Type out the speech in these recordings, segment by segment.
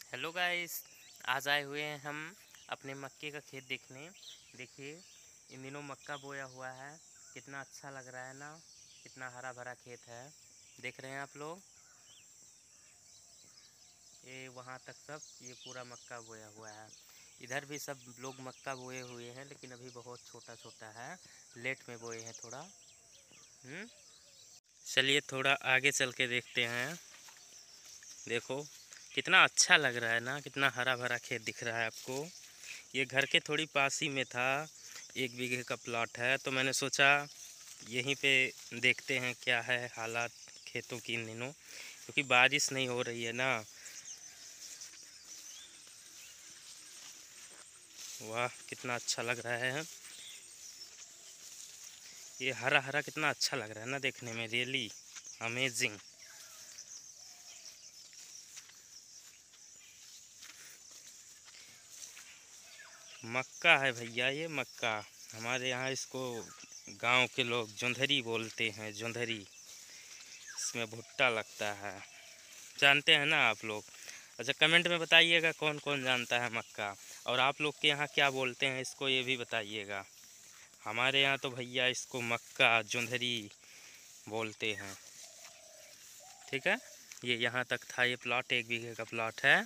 Hello guys, आज आए हुए हैं हम अपने मक्के का खेत देखने। देखिए, इन दिनों मक्का बोया हुआ है। कितना अच्छा लग रहा है ना। कितना हरा भरा खेत है। देख रहे हैं आप लोग। ये वहाँ तक सब ये पूरा मक्का बोया हुआ है। इधर भी सब लोग मक्का बोए हुए हैं, लेकिन अभी बहुत छोटा छोटा है। लेट में बोए हैं थोड़ा। चलिए थोड़ा आगे चल के देखते हैं। देखो कितना अच्छा लग रहा है ना। कितना हरा भरा खेत दिख रहा है आपको। ये घर के थोड़ी पास ही में था। 1 बीघे का प्लॉट है, तो मैंने सोचा यहीं पे देखते हैं क्या है हालात खेतों की इन दिनों, क्योंकि बारिश नहीं हो रही है ना। वाह कितना अच्छा लग रहा है। ये हरा हरा कितना अच्छा लग रहा है ना देखने में। Really amazing. मक्का है भैया, ये मक्का। हमारे यहाँ इसको गांव के लोग जोंधरी बोलते हैं। जोंधरी, इसमें भुट्टा लगता है। जानते हैं ना आप लोग? अच्छा, कमेंट में बताइएगा कौन कौन जानता है मक्का। और आप लोग के यहाँ क्या बोलते हैं इसको, ये भी बताइएगा। हमारे यहाँ तो भैया इसको मक्का जोंधरी बोलते हैं। ठीक है, ये यहाँ तक था। ये प्लॉट 1 बीघे का प्लॉट है।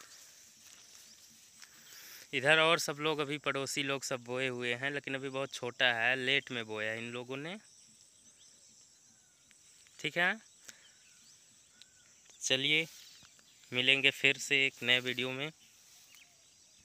इधर और सब लोग अभी पड़ोसी लोग सब बोए हुए हैं, लेकिन अभी बहुत छोटा है। लेट में बोया इन लोगों ने। ठीक है, चलिए मिलेंगे फिर से एक नए वीडियो में।